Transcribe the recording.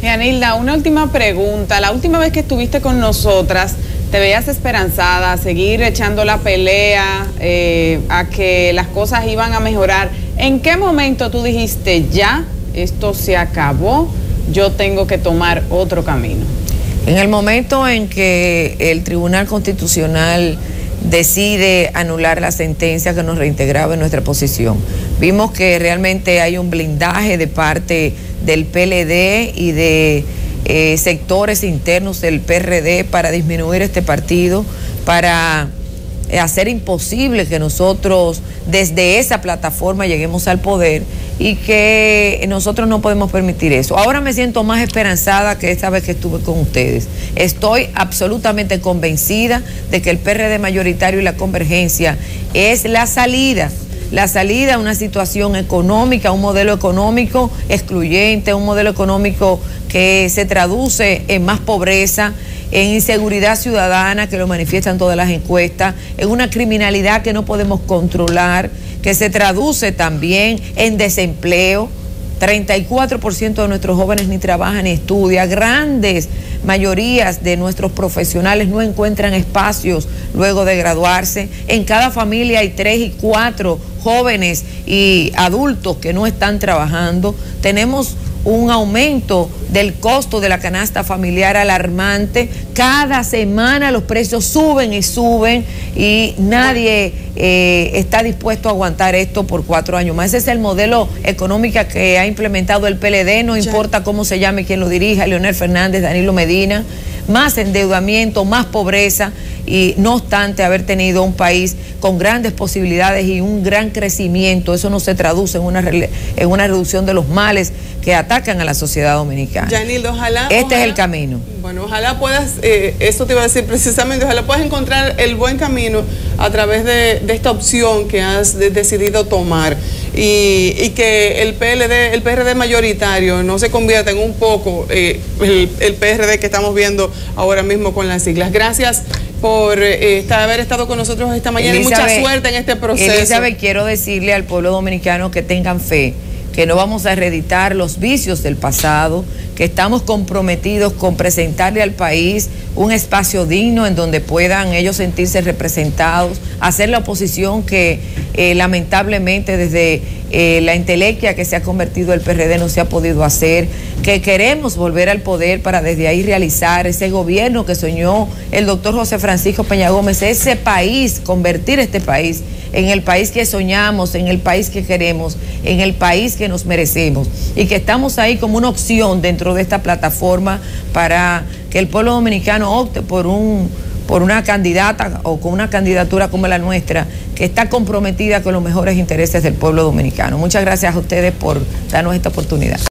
Yanilda, una última pregunta. La última vez que estuviste con nosotras, te veías esperanzada a seguir echando la pelea, a que las cosas iban a mejorar. ¿En qué momento tú dijiste, ya, esto se acabó, yo tengo que tomar otro camino? En el momento en que el Tribunal Constitucional decide anular la sentencia que nos reintegraba en nuestra posición, vimos que realmente hay un blindaje de parte del PLD y de sectores internos del PRD para disminuir este partido, para hacer imposible que nosotros desde esa plataforma lleguemos al poder, y que nosotros no podemos permitir eso. Ahora me siento más esperanzada que esta vez que estuve con ustedes. Estoy absolutamente convencida de que el PRD mayoritario y la convergencia es la salida a una situación económica, un modelo económico excluyente, un modelo económico que se traduce en más pobreza, en inseguridad ciudadana, que lo manifiestan todas las encuestas, en una criminalidad que no podemos controlar, que se traduce también en desempleo. 34% de nuestros jóvenes ni trabajan ni estudian. Grandes mayorías de nuestros profesionales no encuentran espacios luego de graduarse. En cada familia hay 3 y 4 jóvenes y adultos que no están trabajando. Tenemos un aumento del costo de la canasta familiar alarmante. Cada semana los precios suben y nadie está dispuesto a aguantar esto por 4 años más. Ese es el modelo económico que ha implementado el PLD, no importa cómo se llame quien lo dirija, Leonel Fernández, Danilo Medina. Más endeudamiento, más pobreza, y no obstante haber tenido un país con grandes posibilidades y un gran crecimiento, eso no se traduce en una reducción de los males que atacan a la sociedad dominicana. Yanilda, ojalá es el camino. Bueno, ojalá puedas, eso te iba a decir precisamente, ojalá puedas encontrar el buen camino a través de esta opción que has decidido tomar, y que el PRD mayoritario no se convierta en un poco el PRD que estamos viendo ahora mismo con las siglas. Gracias por haber estado con nosotros esta mañana, y mucha suerte en este proceso. Elizabeth, quiero decirle al pueblo dominicano que tengan fe, que no vamos a reeditar los vicios del pasado, que estamos comprometidos con presentarle al país un espacio digno en donde puedan ellos sentirse representados, hacer la oposición que lamentablemente desde la entelequia que se ha convertido el PRD no se ha podido hacer, que queremos volver al poder para desde ahí realizar ese gobierno que soñó el doctor José Francisco Peña Gómez, ese país, convertir este país en el país que soñamos, en el país que queremos, en el país que nos merecemos, y que estamos ahí como una opción dentro de esta plataforma para que el pueblo dominicano opte por una candidata o con una candidatura como la nuestra, que está comprometida con los mejores intereses del pueblo dominicano. Muchas gracias a ustedes por darnos esta oportunidad.